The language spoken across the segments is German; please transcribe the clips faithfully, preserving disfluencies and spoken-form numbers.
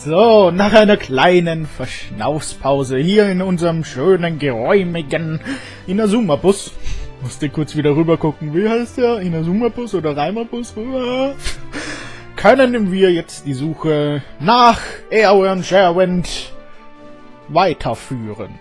So, nach einer kleinen Verschnaufspause hier in unserem schönen, geräumigen Inazuma-Bus. Musste kurz wieder rüber gucken, wie heißt der? Inazuma-Bus oder Reimer-Bus? Können wir jetzt die Suche nach Erwin Sherwind weiterführen.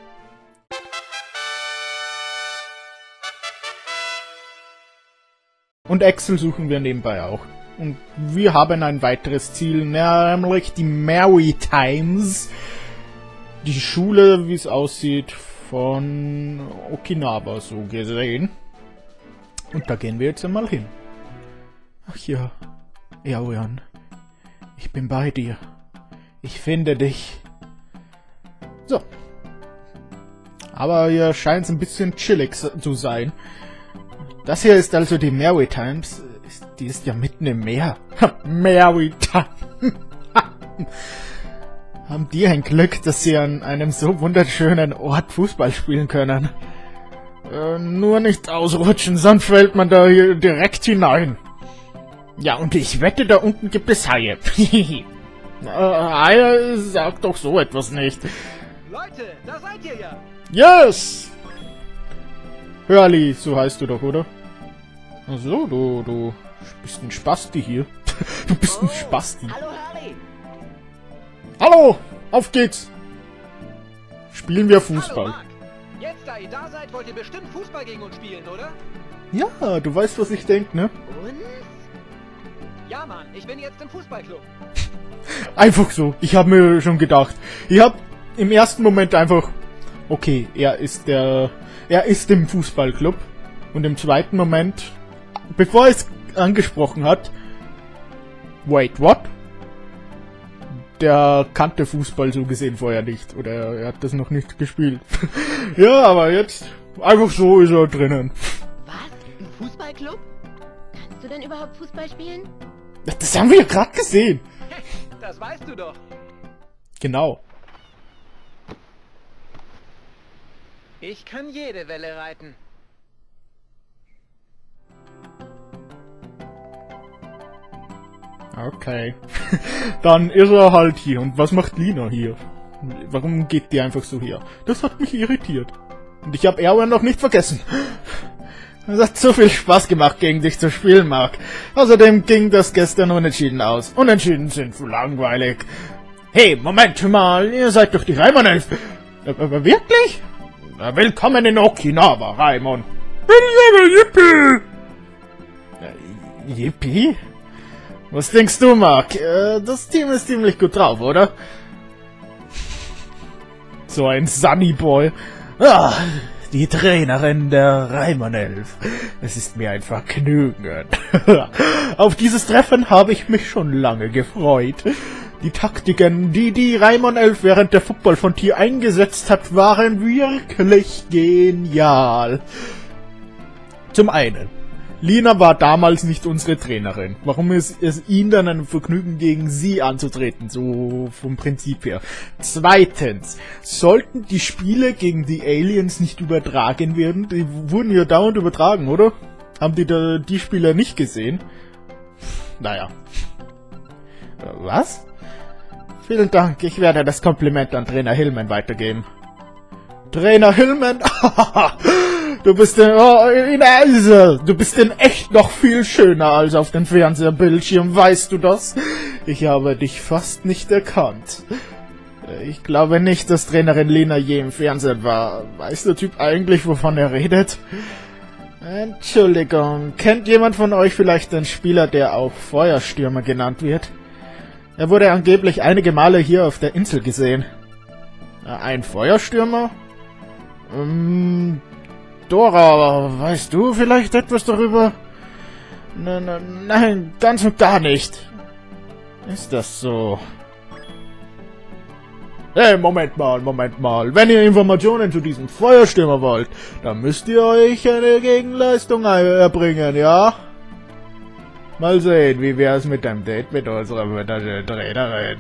Und Axel suchen wir nebenbei auch. Und wir haben ein weiteres Ziel, nämlich die Maritimes. Die Schule, wie es aussieht, von Okinawa so gesehen. Und da gehen wir jetzt einmal hin. Ach ja, Erwin, ich bin bei dir. Ich finde dich. So. Aber hier scheint es ein bisschen chillig zu sein. Das hier ist also die Maritimes. Die ist ja mitten im Meer. Maritimes. Haben die ein Glück, dass sie an einem so wunderschönen Ort Fußball spielen können. Äh, nur nicht ausrutschen, sonst fällt man da hier direkt hinein. Ja, und ich wette, da unten gibt es Haie. äh, Haie sagt doch so etwas nicht. Leute, da seid ihr ja. Yes! Hurley, so heißt du doch, oder? Ach so, du, du bist ein Spasti hier. Du bist oh, ein Spasti. Hallo, Hurley. Hallo, auf geht's. Spielen wir Fußball. Hallo, Mark. Jetzt, da ihr da seid, wollt ihr bestimmt Fußball gegen uns spielen, oder? Ja, du weißt, was ich denke, ne? Und? Ja, Mann, ich bin jetzt im Fußballclub. Einfach so, ich habe mir schon gedacht. Ich habe im ersten Moment einfach... Okay, er ist der... Er ist im Fußballclub. Und im zweiten Moment, bevor er es angesprochen hat... Wait, what? Der kannte Fußball so gesehen vorher nicht. Oder er hat das noch nicht gespielt. Ja, aber jetzt... Einfach so ist er drinnen. Was? Ein Fußballclub? Kannst du denn überhaupt Fußball spielen? Das haben wir ja gerade gesehen. Das weißt du doch. Genau. Ich kann jede Welle reiten. Okay. Dann ist er halt hier. Und was macht Lina hier? Warum geht die einfach so her? Das hat mich irritiert. Und ich habe Erwin noch nicht vergessen. Es hat so viel Spaß gemacht, gegen dich zu spielen, Mark. Außerdem ging das gestern unentschieden aus. Unentschieden sind zu langweilig. Hey, Moment mal, ihr seid doch die Reimanelf. Aber wirklich? Na, willkommen in Okinawa, Raimon. Yippie! Yippie? Was denkst du, Mark? Äh, das Team ist ziemlich gut drauf, oder? So ein Sunny Boy. Ah, die Trainerin der Reimanelf. Es ist mir ein Vergnügen. Auf dieses Treffen habe ich mich schon lange gefreut. Die Taktiken, die die Reimanelf während der Football-Frontier eingesetzt hat, waren wirklich genial. Zum einen, Lina war damals nicht unsere Trainerin. Warum ist es ihnen dann ein Vergnügen, gegen sie anzutreten, so vom Prinzip her? Zweitens, sollten die Spiele gegen die Aliens nicht übertragen werden? Die wurden ja dauernd übertragen, oder? Haben die da die Spieler nicht gesehen? Naja. Was? Vielen Dank, ich werde das Kompliment an Trainer Hillman weitergeben. Trainer Hillman? Du bist in, oh, in also, du bist in echt noch viel schöner als auf dem Fernsehbildschirm, weißt du das? Ich habe dich fast nicht erkannt. Ich glaube nicht, dass Trainerin Lina je im Fernsehen war. Weiß der Typ eigentlich, wovon er redet? Entschuldigung, kennt jemand von euch vielleicht den Spieler, der auch Feuerstürmer genannt wird? Er wurde angeblich einige Male hier auf der Insel gesehen. Ein Feuerstürmer? Ähm... Dora, weißt du vielleicht etwas darüber? Nein, nein, nein, ganz und gar nicht. Ist das so? Hey, Moment mal, Moment mal. Wenn ihr Informationen zu diesem Feuerstürmer wollt, dann müsst ihr euch eine Gegenleistung erbringen, ja? Mal sehen, wie wär's mit dem Date mit unserer wunderschönen Trainerin.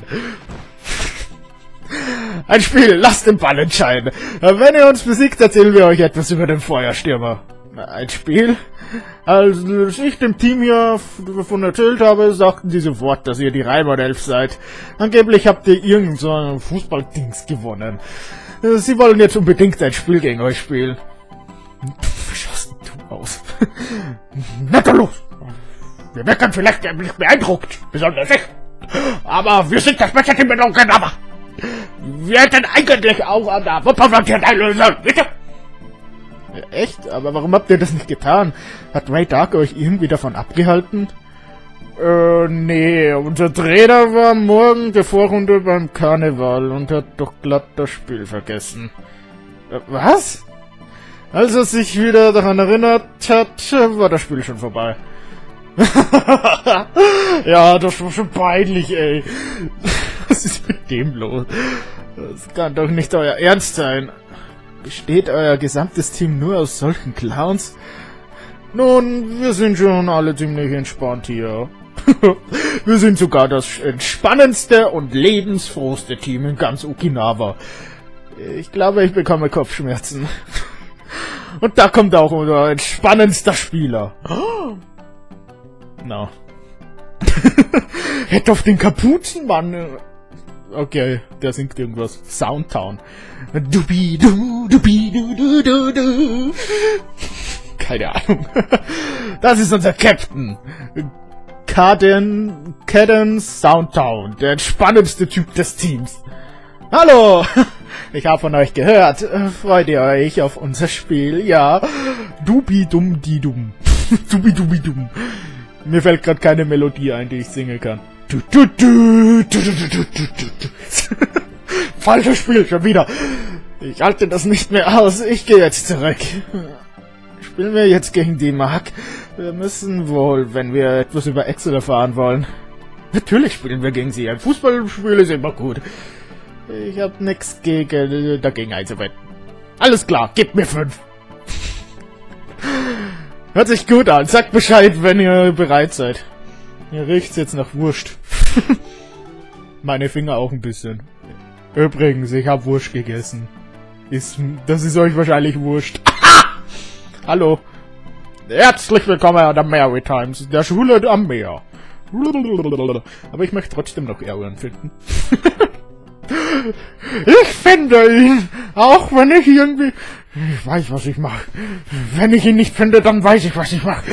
Ein Spiel, lasst den Ball entscheiden. Wenn ihr uns besiegt, erzählen wir euch etwas über den Feuerstürmer. Ein Spiel? Als ich dem Team hier davon erzählt habe, sagten sie sofort, dass ihr die Reimann-Elf seid. Angeblich habt ihr irgend so ein Fußballdings gewonnen. Sie wollen jetzt unbedingt ein Spiel gegen euch spielen. Wie schaust du aus? Na dann los! Wir wirken vielleicht nicht beeindruckt, besonders ich. Aber wir sind das beste Team in Okinawa. Wir hätten eigentlich auch an der Wuppertal teilnehmen sollen, bitte? Echt? Aber warum habt ihr das nicht getan? Hat Ray Dark euch irgendwie davon abgehalten? Äh, nee, unser Trainer war morgen der Vorrunde beim Karneval und hat doch glatt das Spiel vergessen. Äh, was? Als er sich wieder daran erinnert hat, war das Spiel schon vorbei. Ja, das war schon peinlich, ey. Was ist mit dem los? Das kann doch nicht euer Ernst sein. Besteht euer gesamtes Team nur aus solchen Clowns? Nun, wir sind schon alle ziemlich entspannt hier. Wir sind sogar das entspannendste und lebensfrohste Team in ganz Okinawa. Ich glaube, ich bekomme Kopfschmerzen. Und da kommt auch unser entspannendster Spieler. No. Hätte auf den Kapuzenmann. Okay, der singt irgendwas. Soundtown. Dubi du, dubi du du du du. Keine Ahnung. Das ist unser Captain. Caden, Caden Soundtown. Der entspannendste Typ des Teams. Hallo! Ich habe von euch gehört. Freut ihr euch auf unser Spiel? Ja. Dubi dum di dum. Dubi dubi dum. Mir fällt gerade keine Melodie ein, die ich singen kann. Du, du, du, du, du, du, du, du. Falsches Spiel, schon wieder. Ich halte das nicht mehr aus. Ich gehe jetzt zurück. Spielen wir jetzt gegen die Mark? Wir müssen wohl, wenn wir etwas über Excel erfahren wollen. Natürlich spielen wir gegen sie. Ein Fußballspiel ist immer gut. Ich hab nichts gegen, dagegen einzuwenden. Alles klar, gebt mir fünf. Hört sich gut an. Sagt Bescheid, wenn ihr bereit seid. Mir riecht's jetzt nach Wurst. Meine Finger auch ein bisschen. Übrigens, ich hab Wurst gegessen. Ist, das ist euch wahrscheinlich Wurst. Hallo. Herzlich willkommen an der Maritimes, der Schule am Meer. Aber ich möchte trotzdem noch Erwin finden. Ich finde ihn, auch wenn ich irgendwie... Ich weiß, was ich mache. Wenn ich ihn nicht finde, dann weiß ich, was ich mache.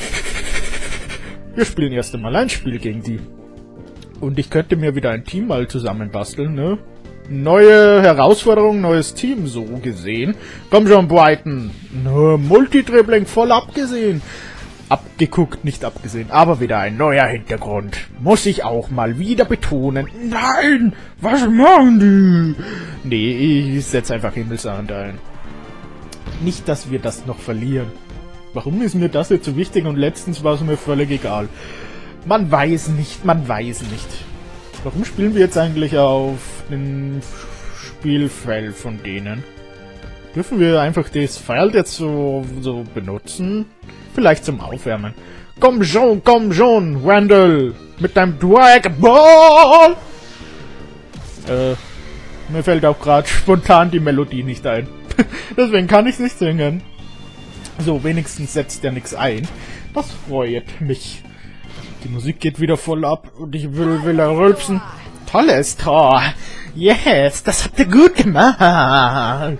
Wir spielen erst einmal ein Spiel gegen die. Und ich könnte mir wieder ein Team mal zusammenbasteln, ne? Neue Herausforderung, neues Team, so gesehen. Komm schon, Brighton. Nur Multidribbling voll abgesehen. Abgeguckt, nicht abgesehen. Aber wieder ein neuer Hintergrund. Muss ich auch mal wieder betonen. Nein! Was machen die? Nee, ich setze einfach Himmelsahnd ein. Nicht, dass wir das noch verlieren. Warum ist mir das jetzt so wichtig und letztens war es mir völlig egal. Man weiß nicht, man weiß nicht. Warum spielen wir jetzt eigentlich auf dem Spielfeld von denen? Dürfen wir einfach das Feld jetzt so, so benutzen? Vielleicht zum Aufwärmen. Komm schon, komm schon, Randall! Mit deinem Dragball! Äh, mir fällt auch gerade spontan die Melodie nicht ein. Deswegen kann ich es nicht singen. So, wenigstens setzt er nichts ein. Das freut mich. Die Musik geht wieder voll ab und ich will, will er rülpsen. Tolles Tor! Yes, das habt ihr gut gemacht!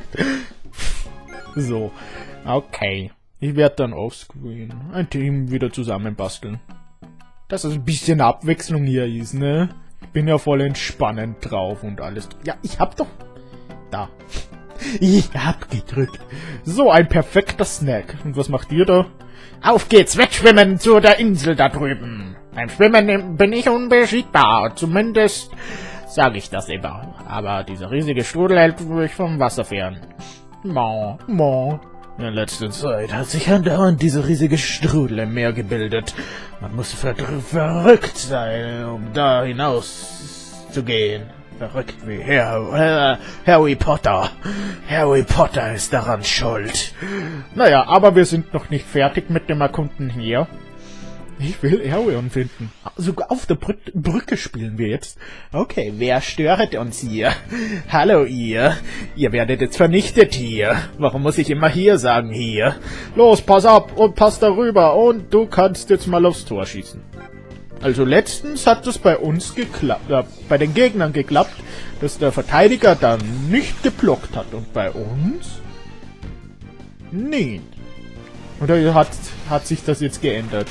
So, okay. Ich werde dann offscreen ein Team wieder zusammenbasteln. Dass es ein bisschen Abwechslung hier ist, ne? Ich bin ja voll entspannend drauf und alles. Ja, ich hab doch... Da. Ich hab gedrückt. So, ein perfekter Snack. Und was macht ihr da? Auf geht's, wegschwimmen zu der Insel da drüben. Beim Schwimmen bin ich unbesiegbar. Zumindest sage ich das immer. Aber dieser riesige Strudel hält mich vom Wasser fern. Mo, mo. In letzter Zeit hat sich andauernd diese riesige Strudel im Meer gebildet. Man muss ver verrückt sein, um da hinaus zu gehen. Verrückt wie Harry, Harry Potter. Harry Potter ist daran schuld. Naja, aber wir sind noch nicht fertig mit dem Erkunden hier. Ich will Arion finden. Sogar auf der Brü Brücke spielen wir jetzt. Okay, wer stört uns hier? Hallo ihr. Ihr werdet jetzt vernichtet hier. Warum muss ich immer hier sagen hier? Los, pass ab und pass darüber und du kannst jetzt mal aufs Tor schießen. Also letztens hat es bei uns geklappt, äh, bei den Gegnern geklappt, dass der Verteidiger dann nicht geblockt hat. Und bei uns? Nein. Oder hat, hat sich das jetzt geändert?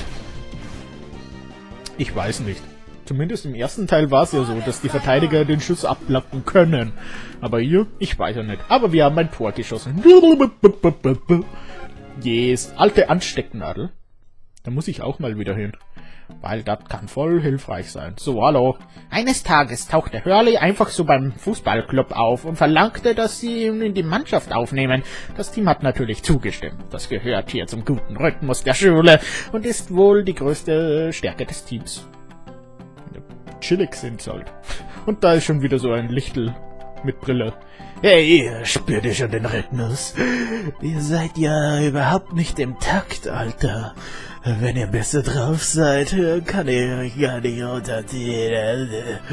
Ich weiß nicht. Zumindest im ersten Teil war es ja so, dass die Verteidiger den Schuss abblocken können. Aber hier, ich weiß ja nicht. Aber wir haben ein Tor geschossen. Yes, alte Anstecknadel. Da muss ich auch mal wieder hin. Weil das kann voll hilfreich sein. So, hallo. Eines Tages tauchte Hurley einfach so beim Fußballclub auf und verlangte, dass sie ihn in die Mannschaft aufnehmen. Das Team hat natürlich zugestimmt. Das gehört hier zum guten Rhythmus der Schule und ist wohl die größte Stärke des Teams. Chillig sind halt. Und da ist schon wieder so ein Lichtel mit Brille. Hey, spürt ihr schon den Rhythmus? Ihr seid ja überhaupt nicht im Takt, Alter. Wenn ihr besser drauf seid, kann ich euch gar nicht unterziehen.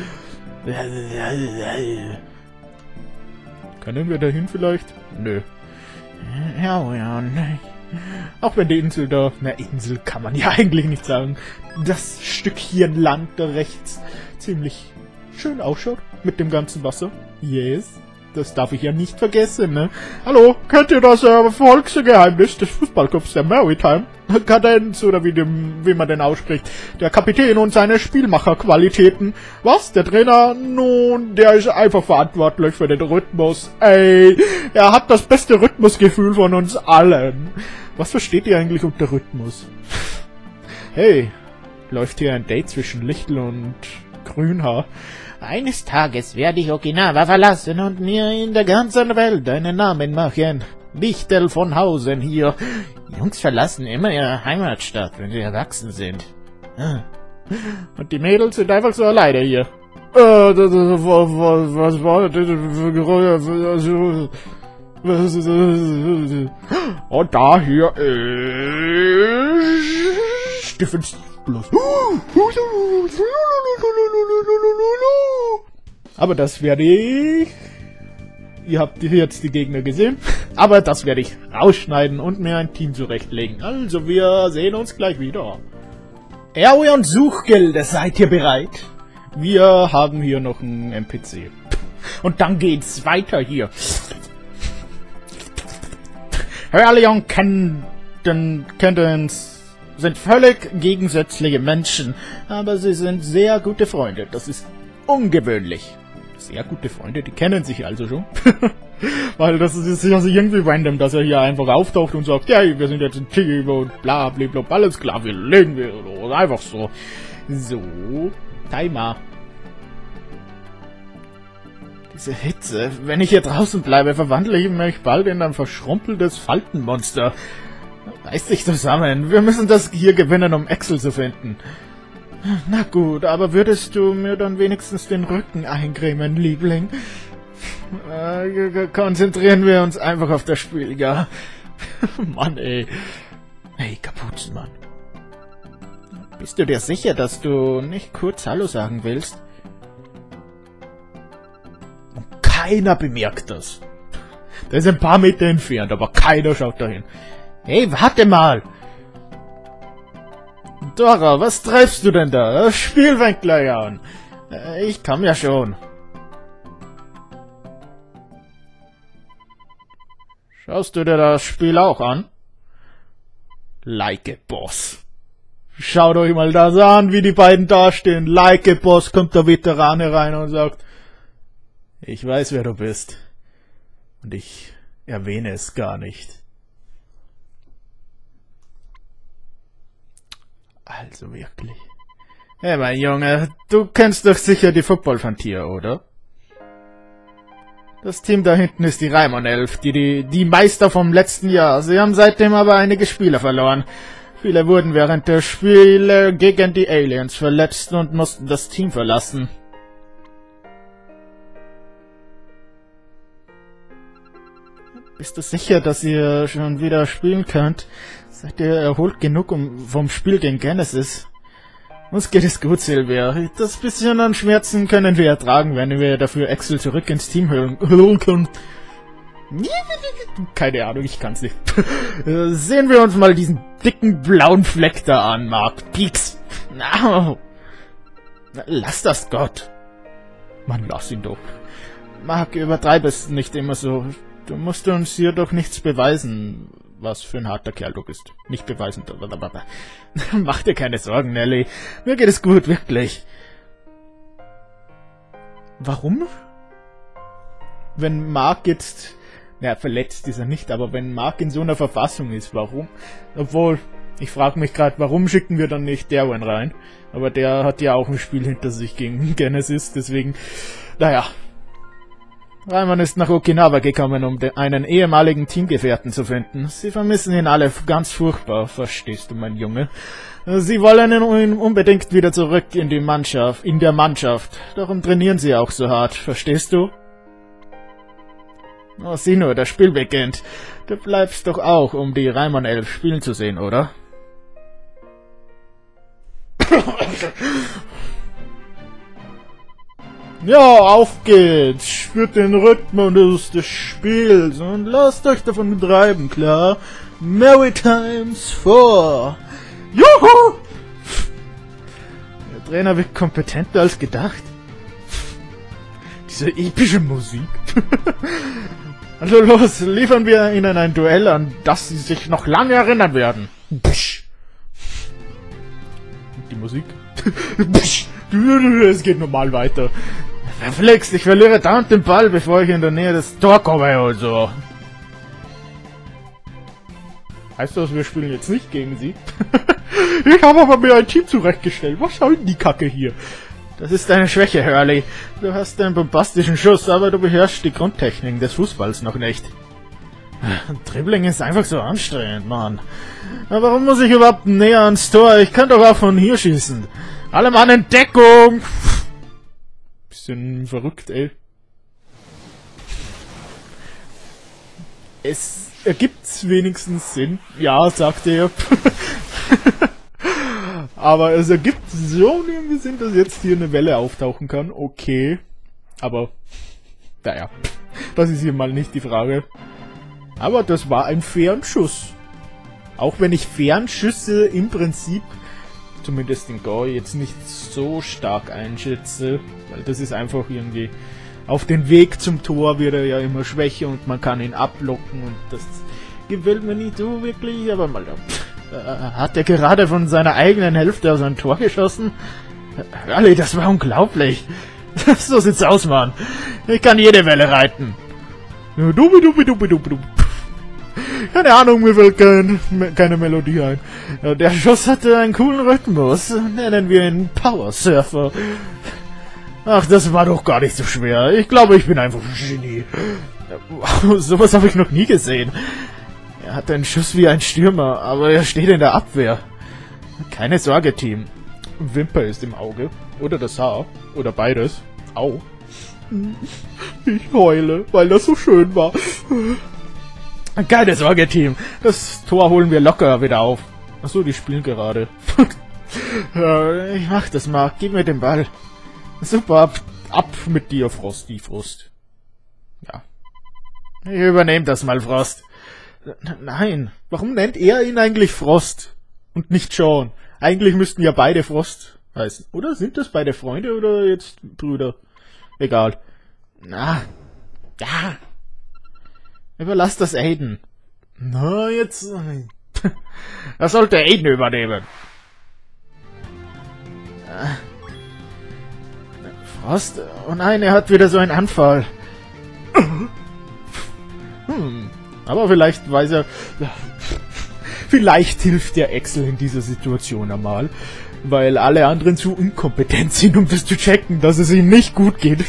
Können wir dahin vielleicht? Nö. Ja, ja, ne. Auch wenn die Insel da... Na, Insel kann man ja eigentlich nicht sagen. Das Stückchen Land da rechts ziemlich schön ausschaut mit dem ganzen Wasser. Yes. Das darf ich ja nicht vergessen, ne? Hallo, kennt ihr das äh, Volksgeheimnis des Fußballclubs der Maritime? Kadenz, oder wie, dem, wie man den ausspricht. Der Kapitän und seine Spielmacherqualitäten. Was? Der Trainer? Nun, der ist einfach verantwortlich für den Rhythmus. Ey, er hat das beste Rhythmusgefühl von uns allen. Was versteht ihr eigentlich unter Rhythmus? Hey, läuft hier ein Date zwischen Lichtel und Grünhaar? Eines Tages werde ich Okinawa verlassen und mir in der ganzen Welt einen Namen machen. Lichtel von Hausen hier. Jungs verlassen immer ihre Heimatstadt, wenn sie erwachsen sind. Und die Mädels sind einfach so alleine hier. Äh, das, das, was, was war das für Geräusche? Und da hier ist Steffen Stieflos. Aber das werde ich... Ihr habt jetzt die Gegner gesehen. Aber das werde ich rausschneiden und mir ein Team zurechtlegen. Also wir sehen uns gleich wieder. Arion Suchgelder, seid ihr bereit? Wir haben hier noch einen N P C. Und dann geht's weiter hier. Hurley und Cadence sind völlig gegensätzliche Menschen, aber sie sind sehr gute Freunde. Das ist ungewöhnlich. Sehr gute Freunde, die kennen sich also schon. Weil das ist ja irgendwie random, dass er hier einfach auftaucht und sagt, ja, wir sind jetzt ein Team und bla bla bla, alles klar, wir legen wir los. Einfach so. So, Timer. Diese Hitze. Wenn ich hier draußen bleibe, verwandle ich mich bald in ein verschrumpeltes Faltenmonster. Reiß dich zusammen. Wir müssen das hier gewinnen, um Axel zu finden. Na gut, aber würdest du mir dann wenigstens den Rücken eincremen, Liebling? Äh, konzentrieren wir uns einfach auf das Spiel, ja? Mann, ey. Hey, Kapuzenmann. Bist du dir sicher, dass du nicht kurz Hallo sagen willst? Und keiner bemerkt das. Der ist ein paar Meter entfernt, aber keiner schaut dahin. Hey, warte mal! Dora, was treibst du denn da? Das Spiel fängt gleich an. Ich kann ja schon. Schaust du dir das Spiel auch an? Like a Boss. Schaut euch mal das an, wie die beiden dastehen. Like a Boss, kommt der Veteran herein und sagt, ich weiß, wer du bist. Und ich erwähne es gar nicht. Also wirklich. Hey, mein Junge, du kennst doch sicher die Football von Tier, oder? Das Team da hinten ist die Raimon Elf, die, die, die Meister vom letzten Jahr. Sie haben seitdem aber einige Spieler verloren. Viele wurden während der Spiele gegen die Aliens verletzt und mussten das Team verlassen. Bist du sicher, dass ihr schon wieder spielen könnt? Seid ihr erholt genug um, vom Spiel gegen Genesis? Uns geht es gut, Silvia. Das bisschen an Schmerzen können wir ertragen, wenn wir dafür Axel zurück ins Team holen können. Keine Ahnung, ich kann's nicht. Sehen wir uns mal diesen dicken blauen Fleck da an, Mark. Pieks. No. Lass das, Gott. Mann, lass ihn doch. Mark, übertreib es nicht immer so. Du musst uns hier doch nichts beweisen. Was für ein harter Kerl du bist. Nicht beweisen. Mach dir keine Sorgen, Nelly. Mir geht es gut, wirklich. Warum? Wenn Mark jetzt... Ja, verletzt ist er nicht, aber wenn Mark in so einer Verfassung ist, warum? Obwohl, ich frage mich gerade, warum schicken wir dann nicht Darwin rein? Aber der hat ja auch ein Spiel hinter sich gegen Genesis, deswegen... Naja... Reimann ist nach Okinawa gekommen, um einen ehemaligen Teamgefährten zu finden. Sie vermissen ihn alle ganz furchtbar, verstehst du, mein Junge? Sie wollen ihn unbedingt wieder zurück in die Mannschaft, in der Mannschaft. Darum trainieren sie auch so hart, verstehst du? Oh, sieh nur, das Spiel beginnt. Du bleibst doch auch, um die Reimann elf spielen zu sehen, oder? Ja, auf geht's! Spürt den Rhythmus des Spiels und lasst euch davon treiben, klar? Maritimes vor! Juhu! Der Trainer wird kompetenter als gedacht. Diese epische Musik. Also los, liefern wir ihnen ein Duell, an das sie sich noch lange erinnern werden. Psch. Die Musik. Psch. Es geht normal weiter. Verflixt, ich verliere dauernd den Ball, bevor ich in der Nähe des Tor komme und so. Heißt das, wir spielen jetzt nicht gegen sie? Ich habe aber mir ein Team zurechtgestellt. Was soll denn die Kacke hier? Das ist deine Schwäche, Hurley. Du hast einen bombastischen Schuss, aber du beherrschst die Grundtechniken des Fußballs noch nicht. Dribbling ist einfach so anstrengend, Mann. Aber warum muss ich überhaupt näher ans Tor? Ich kann doch auch von hier schießen. Alle Mann in Deckung! Bisschen verrückt, ey. Es ergibt wenigstens Sinn. Ja, sagte er. Aber es ergibt so irgendwie Sinn, dass jetzt hier eine Welle auftauchen kann. Okay. Aber, naja, das ist hier mal nicht die Frage. Aber das war ein Fernschuss. Auch wenn ich Fernschüsse im Prinzip, zumindest in Go, jetzt nicht so stark einschätze. Weil das ist einfach irgendwie... Auf den Weg zum Tor wird er ja immer schwächer und man kann ihn ablocken und das gefällt mir nicht so wirklich, aber mal... Äh, hat er gerade von seiner eigenen Hälfte aus ein Tor geschossen? Allee, das war unglaublich. So sieht's aus, Mann. Ich kann jede Welle reiten. Dubi, dubi, dubi, dubi, dubi. Keine Ahnung, mir fällt kein, keine Melodie ein. Der Schuss hatte einen coolen Rhythmus. Nennen wir ihn Power Surfer. Ach, das war doch gar nicht so schwer. Ich glaube, ich bin einfach ein Genie. Wow, sowas habe ich noch nie gesehen. Er hat einen Schuss wie ein Stürmer, aber er steht in der Abwehr. Keine Sorge, Team. Wimper ist im Auge. Oder das Haar. Oder beides. Au. Ich heule, weil das so schön war. Keine Sorge, Team. Das Tor holen wir locker wieder auf. Achso, die spielen gerade. Ich mach das mal. Gib mir den Ball. Super, ab, ab mit dir, Frosty, Frost. Ja. Ich übernehme das mal, Frost. Nein, warum nennt er ihn eigentlich Frost? Und nicht Sean? Eigentlich müssten ja beide Frost heißen. Oder sind das beide Freunde oder jetzt Brüder? Egal. Na, ja. Überlass das Aiden. Na, jetzt... Das sollte Aiden übernehmen. Frost? Oh nein, er hat wieder so einen Anfall. Hm. Aber vielleicht weiß er... Vielleicht hilft der Axel in dieser Situation einmal. Weil alle anderen zu inkompetent sind, um das zu checken, dass es ihm nicht gut geht.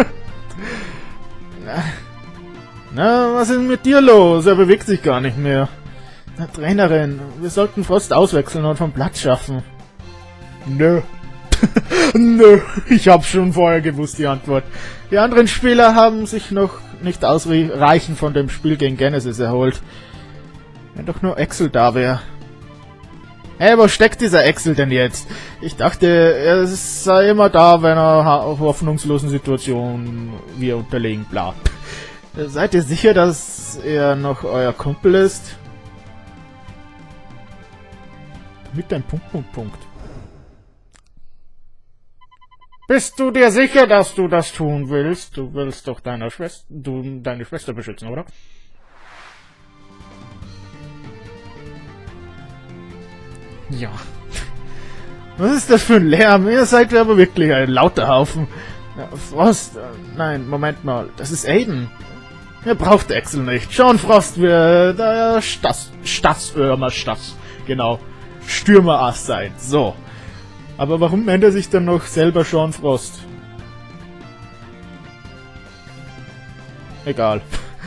Na, was ist mit dir los? Er bewegt sich gar nicht mehr. Na, Trainerin, wir sollten Frost auswechseln und vom Platz schaffen. Nö. Nö, ich hab's schon vorher gewusst, die Antwort. Die anderen Spieler haben sich noch nicht ausreichend von dem Spiel gegen Genesis erholt. Wenn doch nur Axel da wäre. Hey, wo steckt dieser Axel denn jetzt? Ich dachte, er sei immer da, wenn er auf hoffnungslosen Situationen wir unterlegen bleibt. Seid ihr sicher, dass er noch euer Kumpel ist? Mit deinem Punkt, Punkt, Punkt. Bist du dir sicher, dass du das tun willst? Du willst doch deiner Schwester, du deine Schwester beschützen, oder? Ja. Was ist das für ein Lärm? Ihr seid aber wirklich ein lauter Haufen. Ja, Frost, äh, nein, Moment mal, das ist Aiden. Er braucht Axel nicht. Sean Frost wird der Stass, Stassömer Stass, genau, Stürmerass sein. So. Aber warum nennt er sich dann noch selber Sean Frost? Egal.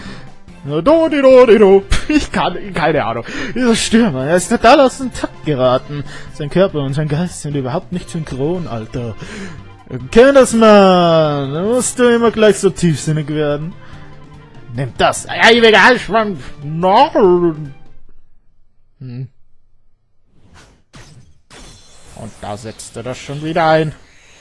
Ich kann, keine Ahnung. Dieser Stürmer, er ist total aus dem Takt geraten. Sein Körper und sein Geist sind überhaupt nicht synchron, Alter. Kenn das, Mann. Da musst du immer gleich so tiefsinnig werden. Nimm das. Ewiger Halsschwanz. Nein. Hm. Und da setzt er das schon wieder ein.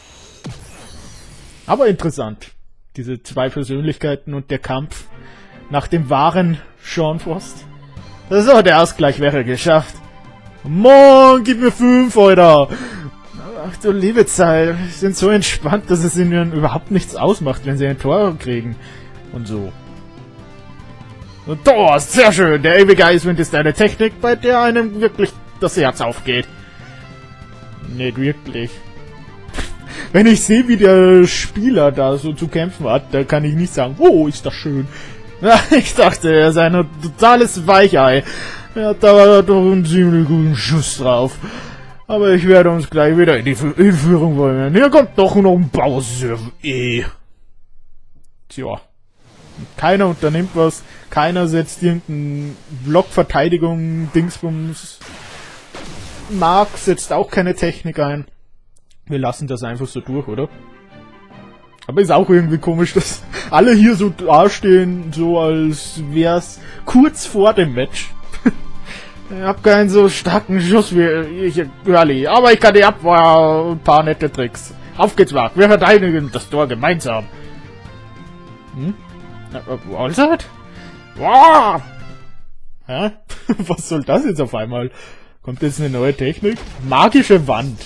Aber interessant. Diese zwei Persönlichkeiten und der Kampf nach dem wahren Sean Frost. So, der Ausgleich wäre geschafft. Mann, gib mir fünf, Alter. Ach du liebe Zeit. Sie sind so entspannt, dass es ihnen überhaupt nichts ausmacht, wenn sie ein Tor kriegen. Und so. Und Tor, sehr schön. Der ewige Eiswind ist eine Technik, bei der einem wirklich das Herz aufgeht. Nicht wirklich. Wenn ich sehe, wie der Spieler da so zu kämpfen hat, da kann ich nicht sagen, oh, ist das schön. Ich dachte, er sei ein totales Weichei. Er hat da doch einen ziemlich guten Schuss drauf. Aber ich werde uns gleich wieder in die Führung wollen. Hier kommt doch noch ein Bowser. Eh. Tja. Keiner unternimmt was. Keiner setzt irgendeinen Blockverteidigung, Dingsbums. Mark setzt auch keine Technik ein. Wir lassen das einfach so durch, oder? Aber ist auch irgendwie komisch, dass alle hier so dastehen, so als wär's kurz vor dem Match. Ich hab keinen so starken Schuss wie ich, Girlie, aber ich kann die Abwehr, ein paar nette Tricks. Auf geht's, Mark, wir verteidigen das Tor gemeinsam. Hm? Was ist das? Wow! Hä? Was soll das jetzt auf einmal? Kommt jetzt eine neue Technik? Magische Wand.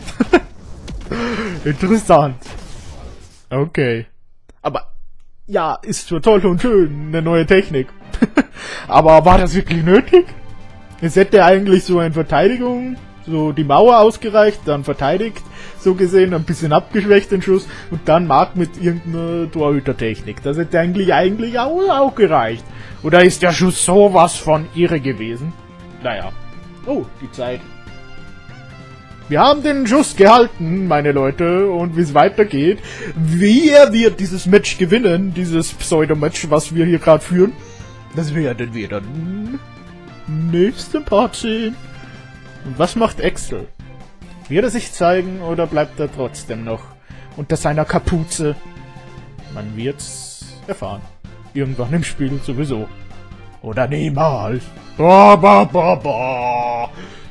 Interessant. Okay. Aber, ja, ist zwar toll und schön, eine neue Technik. Aber war das wirklich nötig? Es hätte eigentlich so eine Verteidigung, so die Mauer ausgereicht, dann verteidigt, so gesehen, ein bisschen abgeschwächt den Schuss und dann Mark mit irgendeiner Torhütertechnik. Das hätte eigentlich eigentlich auch, auch gereicht. Oder ist der Schuss sowas von irre gewesen? Naja. Oh, die Zeit. Wir haben den Schuss gehalten, meine Leute, und wie es weitergeht. Wer wird dieses Match gewinnen, dieses Pseudo-Match, was wir hier gerade führen? Das werden wir dann im nächsten Part sehen. Und was macht Axel? Wird er sich zeigen oder bleibt er trotzdem noch unter seiner Kapuze? Man wird's erfahren. Irgendwann im Spiel sowieso. Oder niemals. Ba, ba, ba, ba.